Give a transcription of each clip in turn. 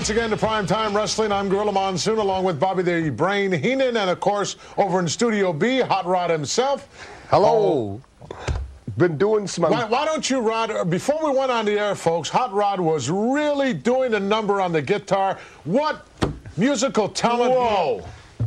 once again to Primetime Wrestling. I'm Gorilla Monsoon along with Bobby the Brain Heenan, and of course over in Studio B, Hot Rod himself. Hello. Been doing some... Why don't you, Rod, before we went on the air, folks, Hot Rod was really doing a number on the guitar. What musical talent. Whoa.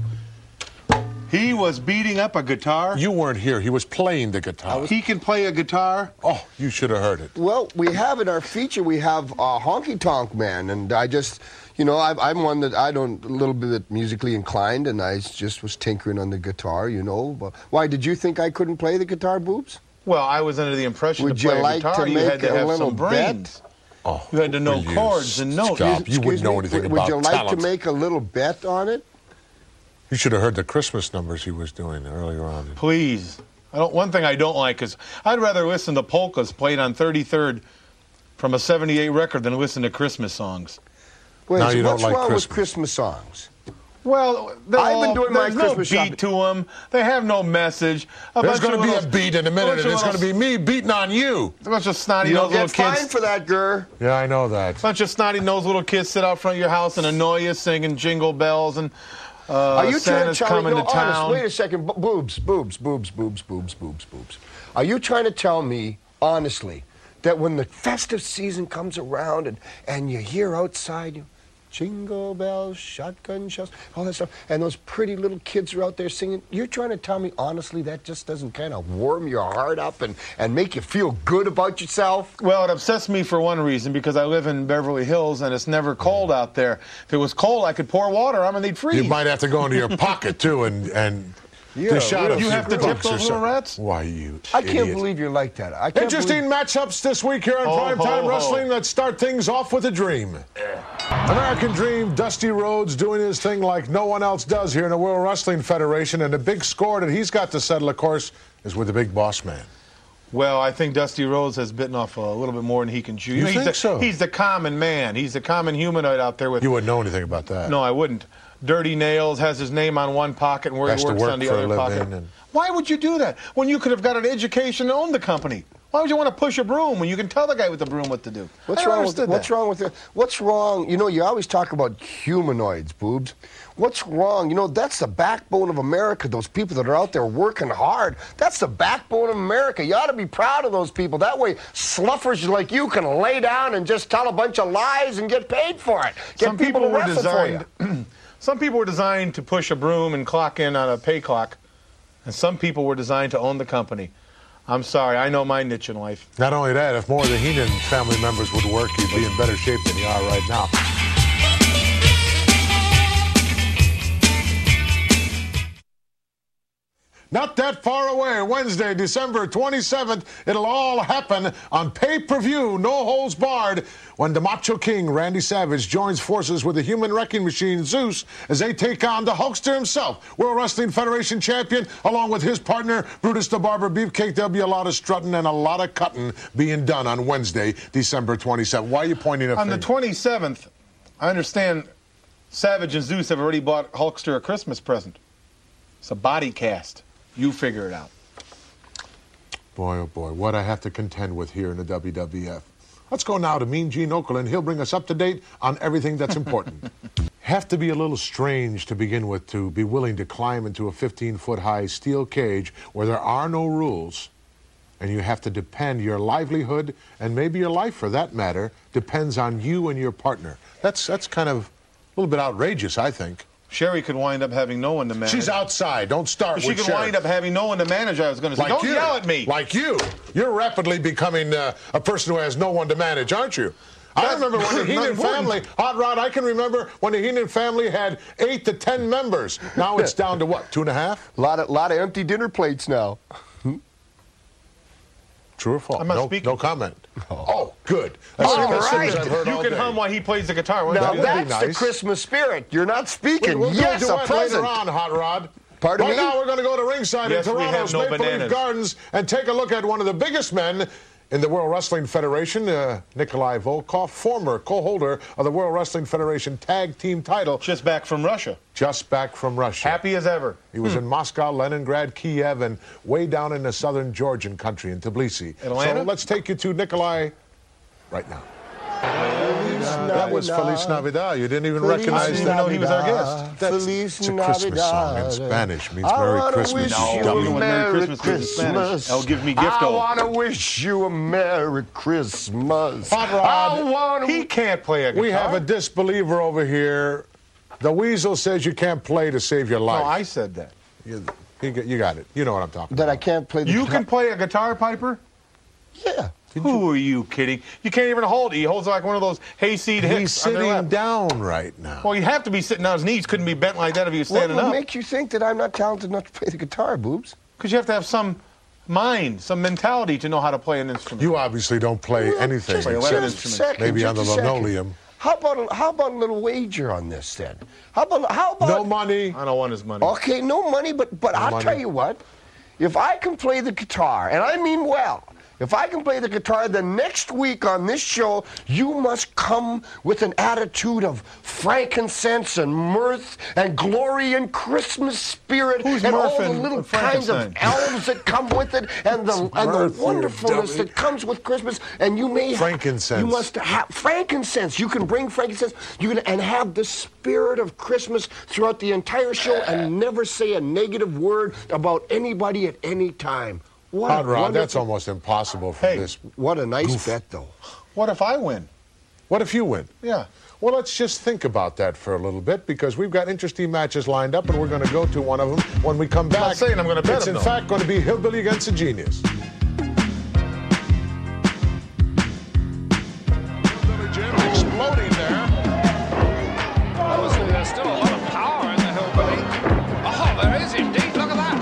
He was beating up a guitar. You weren't here. He was playing the guitar. He can play a guitar. Oh, you should have heard it. Well, we have in our feature, we have Honky Tonk Man, and I just, you know, I'm one that a little bit musically inclined, and I just was tinkering on the guitar, you know. But why, did you think I couldn't play the guitar, Boobs? Well, I was under the impression Would to play you like a guitar, to you had make to a have little some brains. bet? Oh, You had to know chords and notes. Stop. You wouldn't know anything about talent. Would you like talent. to make a little bet on it? You should have heard the Christmas numbers he was doing earlier on. Please. One thing I don't like is I'd rather listen to polkas played on 33rd from a 78 record than listen to Christmas songs. Wait, Now so you don't what's like wrong Christmas. with Christmas songs? Well, I've been doing my there's Christmas no shopping. beat to them. They have no message. There's going to be a beat in a minute, and it's going to be me beating on you. A bunch of snotty You'll nosed little get fined kids. for that, Gur. Yeah, I know that. Bunch of snotty nosed little kids sit out front of your house and annoy you, singing jingle bells and Are you Santa's trying to tell me, coming to town. honest, wait a second, boobs. Are you trying to tell me, honestly, that when the festive season comes around and you hear outside, jingle bells, shotgun shells, all that stuff, and those pretty little kids are out there singing, you're trying to tell me, honestly, that just doesn't kind of warm your heart up and make you feel good about yourself? Well, it upsets me for one reason, because I live in Beverly Hills and it's never cold out there. If it was cold, I could pour water on them and they'd freeze. You might have to go into your pocket, too, and dish out a You few have to tip bucks or those little something. rats? Why, you I can't idiot. believe you're like that. I can't Interesting matchups this week here on Primetime Wrestling. Let's start things off with a dream. American Dream, Dusty Rhodes doing his thing like no one else does here in the World Wrestling Federation, and the big score that he's got to settle, of course, is with the big boss man. Well, I think Dusty Rhodes has bitten off a little bit more than he can chew. You think so? He's the common man. He's the common humanoid out there with... You wouldn't know anything about that. No, I wouldn't. Dirty Nails has his name on one pocket and where he works on the other pocket. Why would you do that when you could have got an education and owned the company? Why would you want to push a broom when you can tell the guy with the broom what to do? What's wrong with it? What's wrong? You know, you always talk about humanoids, Boobs. What's wrong? You know, that's the backbone of America, those people that are out there working hard. That's the backbone of America. You ought to be proud of those people. That way, sluffers like you can lay down and just tell a bunch of lies and get paid for it. Get people to wrestle for you. Some people were designed to push a broom and clock in on a pay clock, and some people were designed to own the company. I'm sorry, I know my niche in life. Not only that, if more of the Heenan family members would work, you'd be in better shape than you are right now. Not that far away, Wednesday, December 27th, it'll all happen on pay-per-view, no holds barred, when the Macho King, Randy Savage, joins forces with the Human Wrecking Machine, Zeus, as they take on the Hulkster himself, World Wrestling Federation champion, along with his partner, Brutus the Barber Beefcake. There'll be a lot of strutting and a lot of cutting being done on Wednesday, December 27th. Why are you pointing a finger? On the 27th, I understand Savage and Zeus have already bought Hulkster a Christmas present. It's a body cast. You figure it out. Boy, oh boy, what I have to contend with here in the WWF. Let's go now to Mean Gene Okerlund. He'll bring us up to date on everything that's important. Have to be a little strange to begin with to be willing to climb into a 15-foot-high steel cage where there are no rules, and you have to depend your livelihood, and maybe your life for that matter, depends on you and your partner. That's kind of a little bit outrageous, I think. Sherry could wind up having no one to manage. She's outside. Don't start with Sherry. She could wind up having no one to manage, I was going to say. Like Don't you. yell at me. Like you. You're rapidly becoming a person who has no one to manage, aren't you? I remember when the Heenan family, Hot Rod, I can remember when the Heenan family had 8 to 10 members. Now it's down to what, 2.5? A lot of empty dinner plates now. True or false? I'm not speaking. No comment. Oh, good. All right. You can hum while he plays the guitar. Now That'd that's be the nice. Christmas spirit. You're not speaking. We'll yes, do a a duet present. later on, Hot Rod. Pardon right me? now we're going to go to ringside Yes, in we have Toronto's no Maple Leaf bananas. Gardens and take a look at one of the biggest men in the World Wrestling Federation, Nikolai Volkov, former co-holder of the World Wrestling Federation Tag Team title. Just back from Russia. Just back from Russia. Happy as ever. He was in Moscow, Leningrad, Kiev, and way down in the southern Georgian country in Tbilisi. Atlanta? So let's take you to Nikolai right now. That was Feliz Navidad. You didn't even recognize him. I didn't even know he was our guest. It's a Christmas song in Spanish. It means Merry Christmas. No, Merry Christmas. Oh, give me gift. I want to wish you a Merry Christmas. Hot Rod, he can't play a guitar. We have a disbeliever over here. The Weasel says you can't play to save your life. No, I said that. You got it. You know what I'm talking about. That I can't play the guitar. You can play a guitar, Piper? Yeah. Who are you kidding? You can't even hold it. He holds like one of those hayseed hicks. He's sitting down right now. Well, you have to be sitting on his knees. Couldn't be bent like that if he was standing up. What makes you think that I'm not talented enough to play the guitar, Boobs? Because you have to have some mind, some mentality to know how to play an instrument. You obviously don't play anything except maybe on the linoleum. How about a little wager on this then? How about no money? I don't want his money. Okay, no money, but I'll tell you what. If I can play the guitar, and I mean well, if I can play the guitar, then next week on this show, you must come with an attitude of frankincense and mirth and glory and Christmas spirit and all the little kinds of elves that come with it and the wonderfulness that comes with Christmas. And you may frankincense. You must have frankincense. You can bring frankincense. And have the spirit of Christmas throughout the entire show and never say a negative word about anybody at any time. Hot Rod, that's almost impossible for this. What a nice bet, though. What if I win? What if you win? Yeah. Well, let's just think about that for a little bit because we've got interesting matches lined up, and we're going to go to one of them when we come back. I'm not saying I'm going to bet It's in fact going to be Hillbilly against a Genius. Hillbilly Jim exploding there. Obviously, there's still a lot of power in the Hillbilly. Oh, there is indeed. Look at that.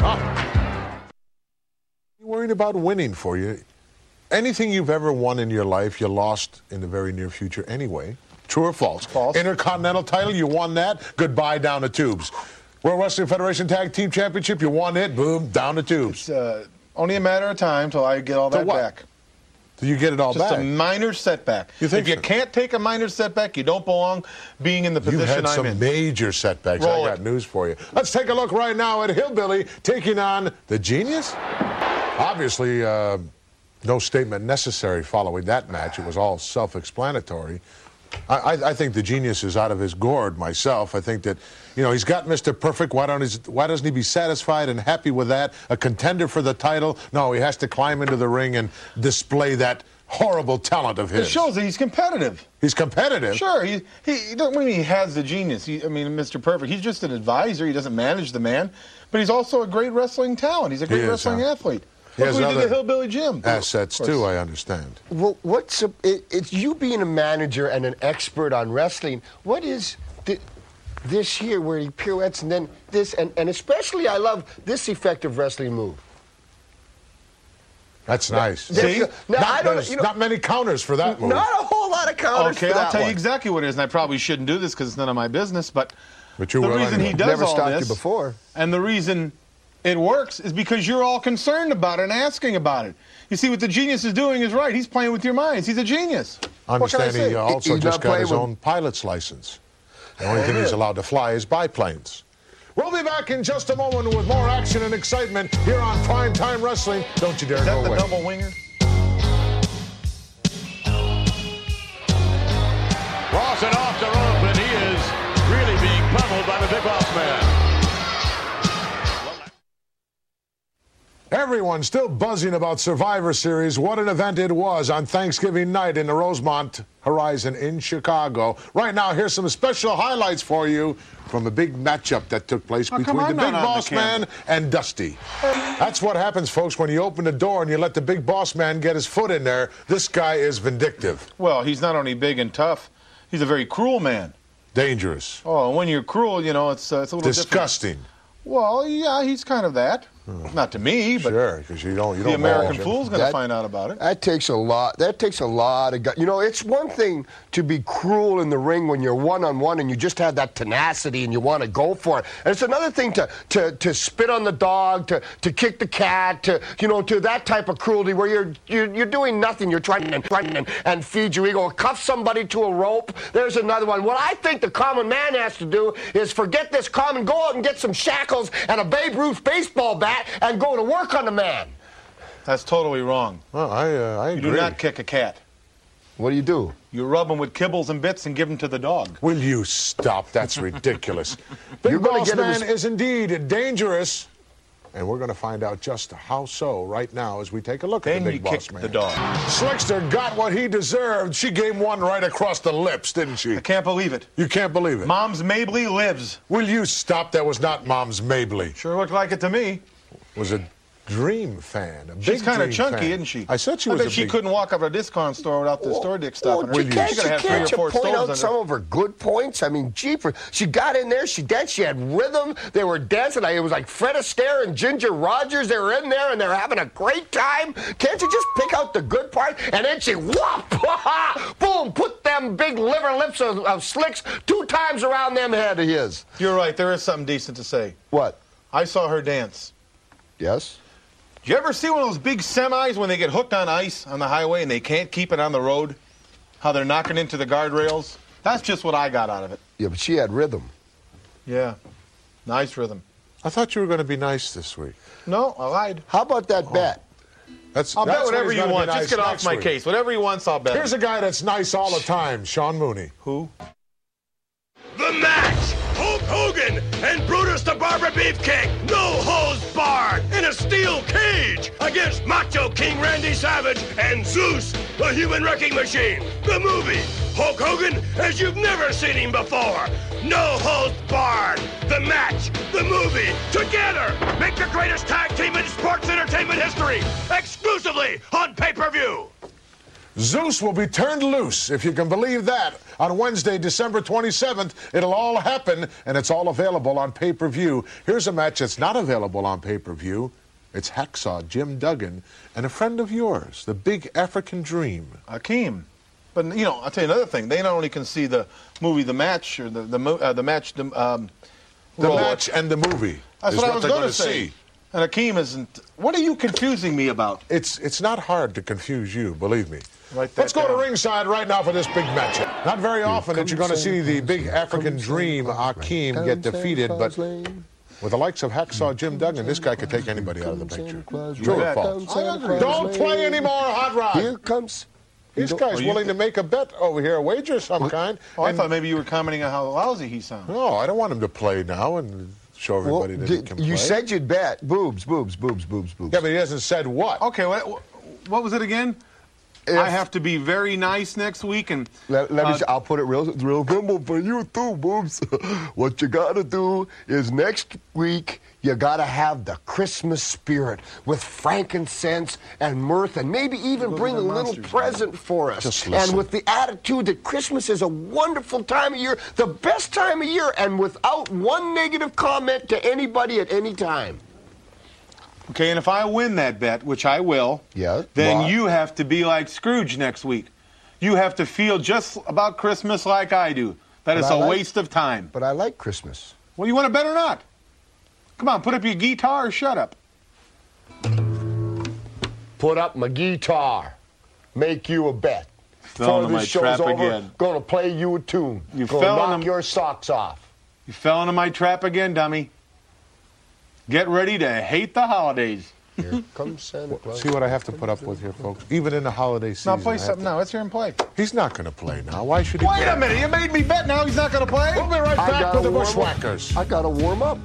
Worried about winning for you. Anything you've ever won in your life, you lost in the very near future anyway. True or false? False. Intercontinental title, you won that. Goodbye, down the tubes. World Wrestling Federation Tag Team Championship, you won it. Boom, down the tubes. It's only a matter of time till I get all that back. Do you get it all back? Just a minor setback. You think if you can't take a minor setback, you don't belong being in the position I'm in. You've had some major setbacks. I got news for you. Let's take a look right now at Hillbilly taking on the Genius. Obviously, no statement necessary following that match. It was all self-explanatory. I think the Genius is out of his gourd myself. I think that, you know, he's got Mr. Perfect. Why doesn't he be satisfied and happy with that? A contender for the title? No, he has to climb into the ring and display that horrible talent of his. It shows that he's competitive. He's competitive? Sure. He don't mean he has the Genius. I mean, Mr. Perfect. He's just an advisor. He doesn't manage the man. But he's also a great wrestling talent. He's a great wrestling athlete. He has other Hillbilly Jim. Assets, too, I understand. Well, it's you being a manager and an expert on wrestling. What is this here where he pirouettes and then this, and especially I love this effective wrestling move. That's nice. See? Not many counters for that move. Not a whole lot of counters for that I'll tell you exactly what it is, and I probably shouldn't do this because it's none of my business, but you the will reason anyway. he does Never all stopped this, you before. And the reason it works is because you're all concerned about it and asking about it. You see, what the Genius is doing is right. He's playing with your minds. He's a genius. Understand he also just got his own pilot's license. The only thing he's allowed to fly is biplanes. We'll be back in just a moment with more action and excitement here on Primetime Wrestling. Don't you dare go away. Is that the double winger? Crossing off the rope, and he is really being pummeled by the Big Boss Man. Everyone's still buzzing about Survivor Series. What an event it was on Thanksgiving night in the Rosemont Horizon in Chicago. Right now, here's some special highlights for you from a big matchup that took place between the Big Boss Man and Dusty. That's what happens, folks, when you open the door and you let the Big Boss Man get his foot in there. This guy is vindictive. Well, he's not only big and tough, he's a very cruel man. Dangerous. Oh, when you're cruel, you know, it's a little disgusting. Different. Well, yeah, he's kind of that. Not to me, but sure, because you don't. The American fool's going to find out about it. That takes a lot. That takes a lot of guts. You know, it's one thing to be cruel in the ring when you're one-on-one and you just have that tenacity and you want to go for it. And it's another thing to spit on the dog, to kick the cat, to that type of cruelty where you're doing nothing. You're trying and feed your ego. Cuff somebody to a rope. There's another one. What I think the common man has to do is forget this common, go out and get some shackles and a Babe Ruth baseball bat and go to work on the man. That's totally wrong. Well, I agree. You do not kick a cat. What do you do? You rub them with kibbles and bits and give them to the dog. Will you stop? That's ridiculous. Big Boss Man is indeed dangerous. And we're going to find out just how so right now as we take a look at the Big Boss Man. The dog. Slickster got what he deserved. She gave him one right across the lips, didn't she? I can't believe it. You can't believe it? Mom's Mabley lives. Will you stop? That was not Mom's Mabley. Sure looked like it to me. Was a Dream fan. She's kind of chunky, isn't she? I said she was. I bet she couldn't walk up a discount store without the store dick stopping her. Can't you point out some of her good points? I mean, jeepers. She got in there, she danced, she had rhythm, they were dancing. It was like Fred Astaire and Ginger Rogers. They were in there and they're having a great time. Can't you just pick out the good part? And then she, whoop, boom, put them big liver lips of Slicks 2 times around them head of his. You're right, there is something decent to say. What? I saw her dance. Yes? Did you ever see one of those big semis when they get hooked on ice on the highway and they can't keep it on the road? How they're knocking into the guardrails? That's just what I got out of it. Yeah, but she had rhythm. Yeah, nice rhythm. I thought you were going to be nice this week. No, I lied. How about that bet? I'll bet whatever you want. Just get off my case. Whatever he wants, I'll bet. Here's a guy that's nice all the time, Sean Mooney. Who? The match! Hulk Hogan and Brutus the Barber Beefcake, no holds barred, in a steel cage against Macho King Randy Savage and Zeus, the human wrecking machine. The movie, Hulk Hogan as you've never seen him before. No holds barred. The match, the movie, together make the greatest tag team in sports entertainment history, exclusively on pay-per-view. Zeus will be turned loose, if you can believe that, on Wednesday, December 27th. It'll all happen, and it's all available on pay-per-view. Here's a match that's not available on pay-per-view. It's Hacksaw Jim Duggan and a friend of yours, the Big African Dream. Akeem. But, you know, I'll tell you another thing. They not only can see the movie, The Match, or the match and the movie. That's what I was going to say. And Akeem isn't... What are you confusing me about? It's not hard to confuse you, believe me. Let's go to ringside right now for this big match. Not very often that you're going to see the Big African Dream, Akeem, get defeated, but with the likes of Hacksaw Jim Duggan, this guy could take anybody out of the picture. True or false? Don't play anymore, Hot Rod. Here comes... This guy's willing to make a bet over here, a wager of some kind. Oh, I thought maybe you were commenting on how lousy he sounds. No, I don't want him to play now and show everybody that he can play. You said you'd bet. Boobs, boobs, boobs, boobs, boobs. Yeah, but he hasn't said what. Okay, what was it again? I have to be very nice next week, and let me. I'll put it real simple for you too, boobs. What you gotta do is next week you gotta have the Christmas spirit with frankincense and mirth, and maybe even bring a little present for us. And with the attitude that Christmas is a wonderful time of year, the best time of year, and without one negative comment to anybody at any time. Okay, and if I win that bet, which I will, then you have to be like Scrooge next week. You have to feel just about Christmas like I do. That is a waste of time. But I like Christmas. Well, you want to bet or not? Come on, put up your guitar or shut up. Put up my guitar. Make you a bet. Before this show's over, gonna play you a tune. You fell into your socks off. You fell into my trap again, dummy. Get ready to hate the holidays. Here comes Santa Claus. See what I have to put up with here, folks? Even in the holiday season. Now play something now. Let's hear him play. He's not going to play now. Why should he Wait a minute. You made me bet now he's not going to play? We'll be right back with the Bushwhackers. I got to warm up.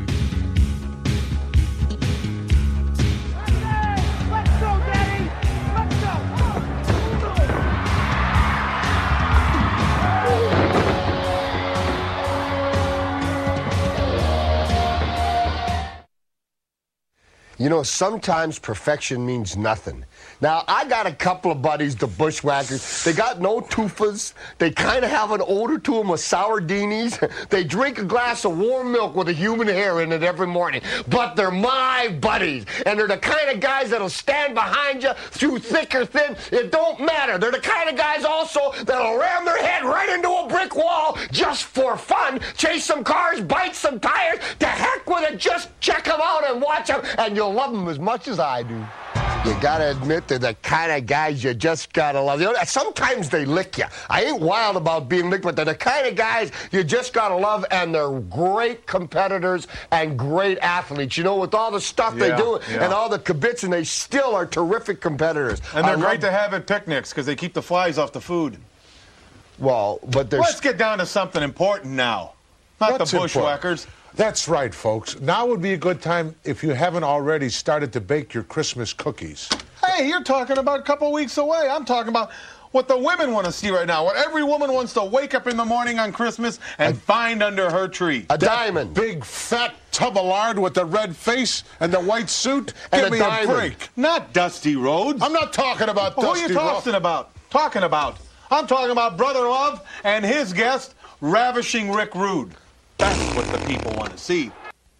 You know, sometimes perfection means nothing. Now, I got a couple of buddies, the Bushwhackers. They got no toofas. They kind of have an odor to them of sourdinis. They drink a glass of warm milk with a human hair in it every morning. But they're my buddies. And they're the kind of guys that'll stand behind you through thick or thin. It don't matter. They're the kind of guys also that'll ram their head right into a brick wall just for fun, chase some cars, bite some tires. To heck with it. Just check them out and watch them, and you'll love them as much as I do. You gotta admit they're the kind of guys you just gotta love. You know, sometimes they lick you. I ain't wild about being licked, but they're the kind of guys you just gotta love, and they're great competitors and great athletes. You know, with all the stuff they do and all the kibitz, and they still are terrific competitors. And they're great to have at picnics because they keep the flies off the food. Well, but there's... Let's get down to something important now. Not the bushwhackers. That's right, folks. Now would be a good time if you haven't already started to bake your Christmas cookies. Hey, you're talking about a couple weeks away. I'm talking about what the women want to see right now. What every woman wants to wake up in the morning on Christmas and find under her tree. A diamond. Big, fat tub of lard with the red face and the white suit. And Give me a break. Not Dusty Rhodes. I'm not talking about Dusty Rhodes. Who are you talking about? I'm talking about Brother Love and his guest, Ravishing Rick Rude. That's what the people want to see.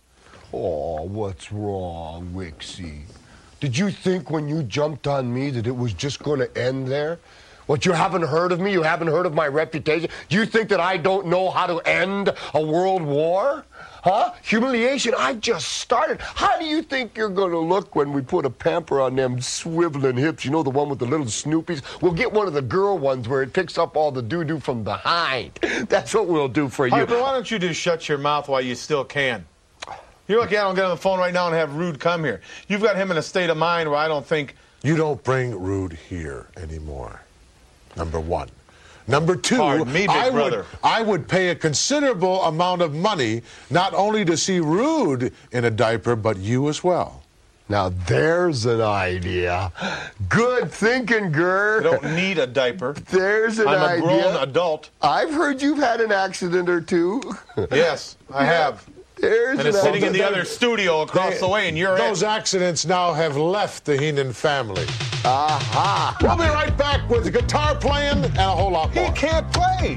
Oh, what's wrong, Wixie? Did you think when you jumped on me that it was just going to end there? What, you haven't heard of me? You haven't heard of my reputation? Do you think that I don't know how to end a world war? Huh? Humiliation, I just started. How do you think you're going to look when we put a pamper on them swiveling hips? You know, the one with the little Snoopies? We'll get one of the girl ones where it picks up all the doo-doo from behind. That's what we'll do for you. Piper, why don't you just shut your mouth while you still can? You're lucky I don't get on the phone right now and have Rude come here. You've got him in a state of mind where I don't think... You don't bring Rude here anymore. Number one. Number two, Pardon me, big brother. I would pay a considerable amount of money not only to see Rude in a diaper, but you as well. Now, there's an idea. Good thinking, Gur. You don't need a diaper. There's an idea. I'm a grown adult. I've heard you've had an accident or two. Yes, I have. There's and it's sitting in the other studio across the way, and you're Those accidents now have left the Heenan family. Aha. We'll be right back with guitar playing and a whole lot more. He can't play.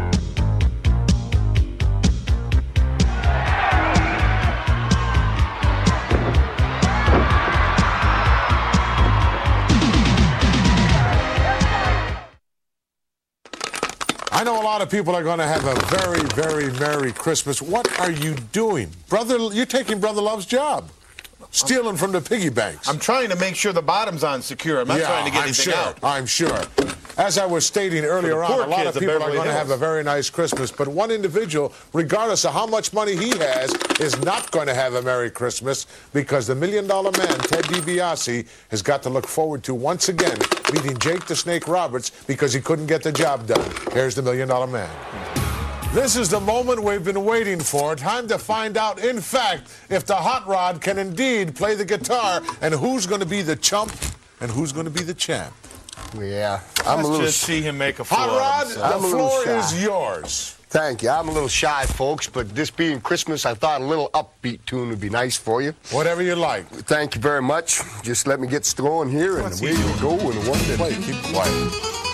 I know a lot of people are going to have a very, very Merry Christmas. What are you doing? Brother, you're taking Brother Love's job. Stealing from the piggy banks. I'm trying to make sure the bottom's on secure. I'm not trying to get anything out. I'm sure. As I was stating earlier on, a lot of people are going to have a very nice Christmas, but one individual, regardless of how much money he has, is not going to have a Merry Christmas because the $1 Million Man, Ted DiBiase, has got to look forward to once again beating Jake the Snake Roberts because he couldn't get the job done. Here's the $1 Million Man. This is the moment we've been waiting for. Time to find out, in fact, if the Hot Rod can indeed play the guitar and who's going to be the chump and who's going to be the champ. Yeah, Let's just see him make a fool Hot out of Rod, the floor is yours. Thank you. I'm a little shy, folks, but this being Christmas, I thought a little upbeat tune would be nice for you. Whatever you like. Thank you very much. Just let me get going here, and away we go in one minute. Play, keep quiet.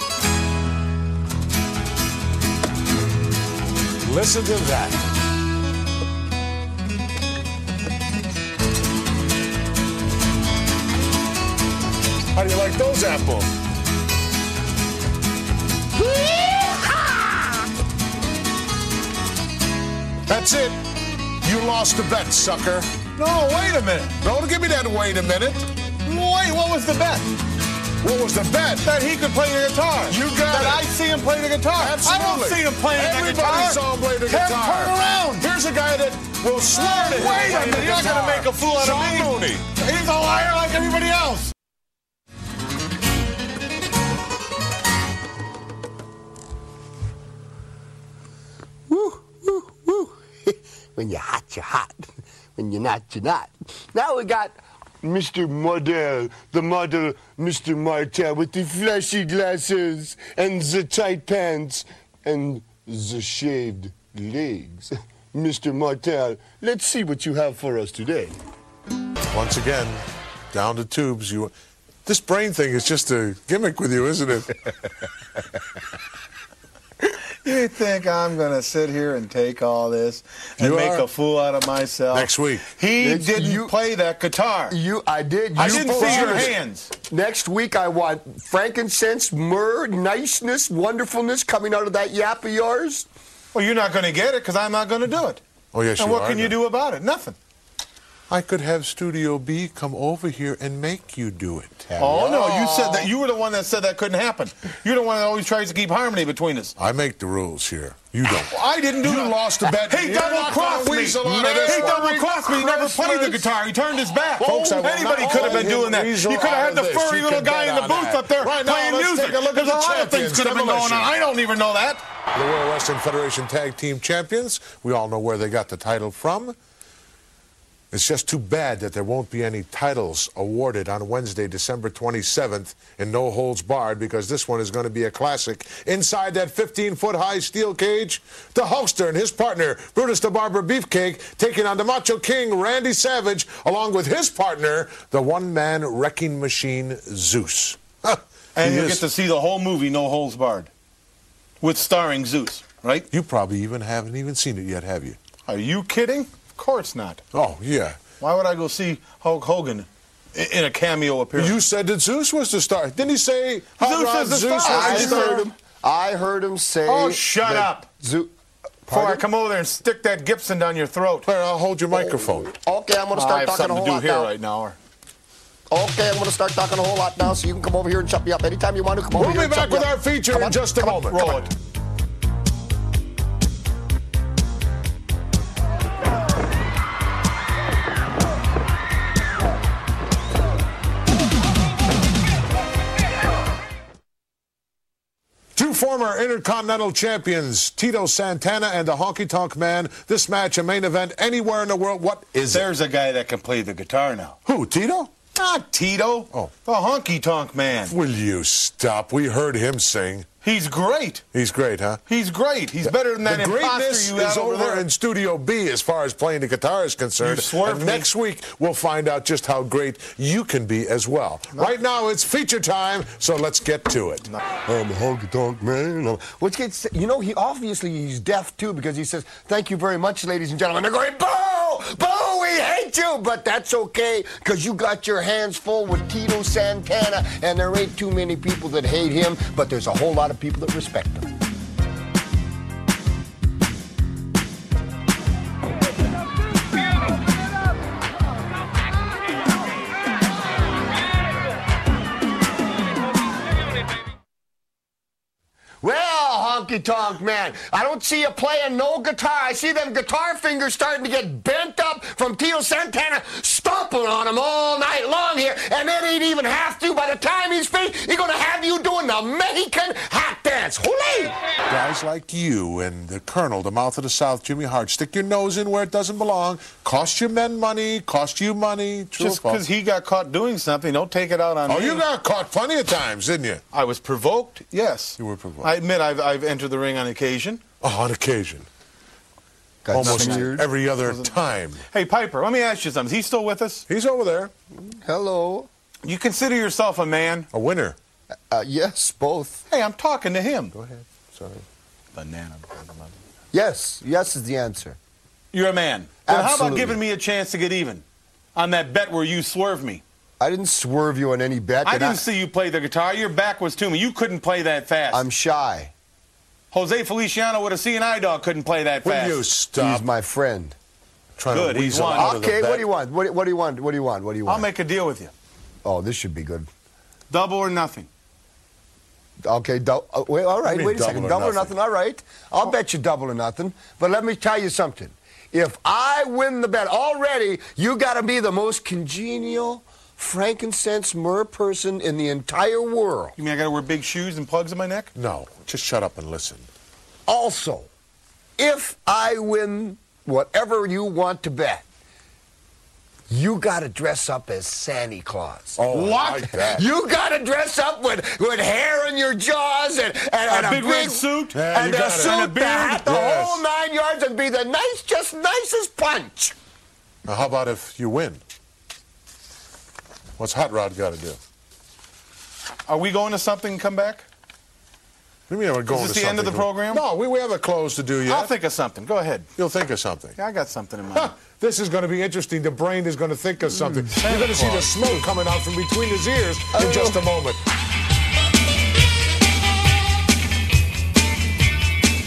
Listen to that. How do you like those apples? That's it. You lost the bet, sucker. No, wait a minute. Don't give me that wait a minute. Wait, what was the bet? What was the bet? That he could play the guitar. You got that it. I see him play the guitar. Absolutely. I don't see him playing the guitar. Everybody saw him play the guitar. Turn around. Here's a guy that will swear to him. Wait a minute. You're not going to make a fool out of me. Sean Mooney. He's a liar like everybody else. Woo, woo, woo. When you're hot, you're hot. When you're not, you're not. Now we got Mr. Model, the model, Mr. Martel, with the flashy glasses and the tight pants and the shaved legs. Mr. Martel, let's see what you have for us today. Once again, down to tubes. This brain thing is just a gimmick with you, isn't it? You think I'm going to sit here and take all this and make a fool out of myself? Next week. He didn't play that guitar. I did. I didn't see your hands. Next week, I want frankincense, myrrh, niceness, wonderfulness coming out of that yap of yours. Well, you're not going to get it because I'm not going to do it. Oh, yes, and you are. And what can you do about it? Nothing. I could have Studio B come over here and make you do it. Oh, no, you said that. You were the one that said that couldn't happen. You're the one that always tries to keep harmony between us. I make the rules here. You don't. I didn't do You lost a bet. He double-crossed me. He double-crossed me. He never played the guitar. He turned his back. Folks, anybody could have been doing that. You could have had the furry little guy in the booth up there playing music. There's a lot of things could have been going on. I don't even know that. The World Wrestling Federation Tag Team Champions. We all know where they got the title from. It's just too bad that there won't be any titles awarded on Wednesday, December 27th in No Holds Barred, because this one is going to be a classic. Inside that 15-foot-high steel cage, the Hulkster and his partner, Brutus the Barber Beefcake, taking on the Macho King, Randy Savage, along with his partner, the one-man wrecking machine, Zeus. And you'll get to see the whole movie, No Holds Barred, with starring Zeus, right? You probably haven't even seen it yet, have you? Are you kidding? Of course not. Oh, yeah. Why would I go see Hulk Hogan in a cameo appearance? You said that Zeus was the star. Didn't he say Zeus is the star? I heard him say... Oh, shut up. Before I come over there and stick that Gibson down your throat. Claire, I'll hold your microphone. Okay, I'm going to start talking a whole lot now. right now. Okay, I'm going to start talking a whole lot now, so you can come over here and chop me up anytime you want to. Come over here. We'll be back with our feature in just a moment. Roll it. Two former Intercontinental Champions, Tito Santana and the Honky Tonk Man. This match, a main event anywhere in the world. What is it? There's a guy that can play the guitar now. Who, Tito? Not Tito. Oh. The Honky Tonk Man. Will you stop? We heard him sing. He's great. He's great, huh? He's great. He's better than that imposter you have over there. In Studio B as far as playing the guitar is concerned. And next week, we'll find out just how great you can be as well. No. Right now, it's feature time, so let's get to it. I'm a honky tonk man. You know, he's deaf, too, because he says, thank you very much, ladies and gentlemen. They're going, boo! Boo! We hate you! But that's okay, because you got your hands full with Tito Santana, and there ain't too many people that hate him, but there's a whole lot of people that respect him. Well, Honky Tonk Man, I don't see you playing no guitar. I see them guitar fingers starting to get bent up from Tito Santana stomping on him all night long here, and then he'd even have to. By the time he's finished, he's going to have you doing the Mexican hot dance. Hooray! Guys like you and the Colonel, the mouth of the South, Jimmy Hart, stick your nose in where it doesn't belong. Cost your men money, cost you money. Just because he got caught doing something, don't take it out on me. Oh, you got caught plenty of times, didn't you? I was provoked, yes. You were provoked. I admit I've entered the ring on occasion. Oh, on occasion. Almost every other time. Hey, Piper, let me ask you something. Is he still with us? He's over there. Hello. You consider yourself a man? A winner. Yes, both. Hey, I'm talking to him. Go ahead. Sorry. Banana. Yes. Yes is the answer. You're a man. Well, how about giving me a chance to get even on that bet where you swerved me? I didn't swerve you on any bet. I didn't see you play the guitar. Your back was to me. You couldn't play that fast. I'm shy. Jose Feliciano with a C&I dog couldn't play that fast. Will you stop? He's my friend. Good, he's won. Okay, what do you want? What do you want? What do you want? What do you want? I'll make a deal with you. Oh, this should be good. Double or nothing. Okay, wait, all right, wait a second. Double or nothing, all right. I'll bet you double or nothing. But let me tell you something. If I win the bet already, you got to be the most congenial, frankincense myrrh person in the entire world. You mean I got to wear big shoes and plugs in my neck? No, just shut up and listen. Also, if I win whatever you want to bet, you got to dress up as Santa Claus. Oh, what? Like that. You got to dress up with hair in your jaws and a big red suit and a suit, and a beard. the whole 9 yards, and be the nicest punch. Now, how about if you win? What's Hot Rod got to do? Are we going to something and come back? What do you mean we're going to something? Is this the end of the program? No, we haven't closed to do yet. I'll think of something. Go ahead. You'll think of something. Yeah, I got something in mind. This is going to be interesting. The brain is going to think of something. You're going to see the smoke coming out from between his ears in just a moment.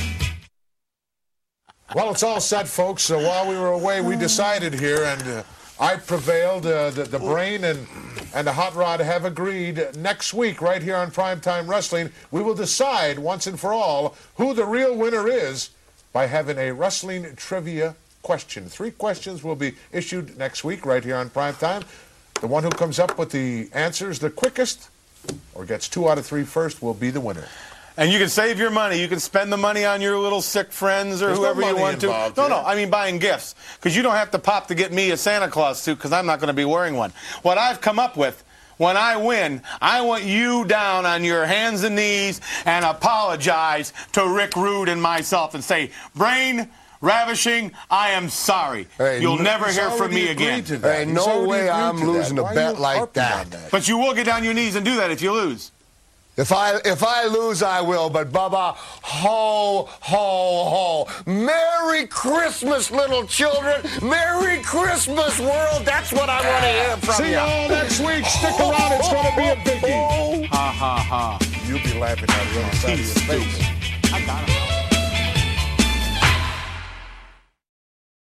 Well, it's all set, folks. So while we were away, we decided here, and I prevailed. The Brain and the Hot Rod have agreed. Next week, right here on Primetime Wrestling, we will decide once and for all who the real winner is by having a wrestling trivia question. 3 questions will be issued next week right here on Primetime. The one who comes up with the answers the quickest or gets 2 out of 3 first will be the winner. And you can save your money. You can spend the money on your little sick friends or whoever you want to. No, I mean buying gifts. Because you don't have to pop to get me a Santa Claus suit because I'm not going to be wearing one. What I've come up with, when I win, I want you down on your hands and knees and apologize to Rick Rude and myself and say, Brain, Ravishing, I am sorry. Hey, you'll never hear from me again. Hey, no way I'm losing a bet like that. But you will get down your knees and do that if you lose. If I lose, I will. But, Bubba, ho, ho, ho. Merry Christmas, little children. Merry Christmas, world. That's what I want to hear from you. See y'all next week. Stick around. It's going to be a biggie. Ha, ha, ha. You'll be laughing out of the other side of your face. I got him.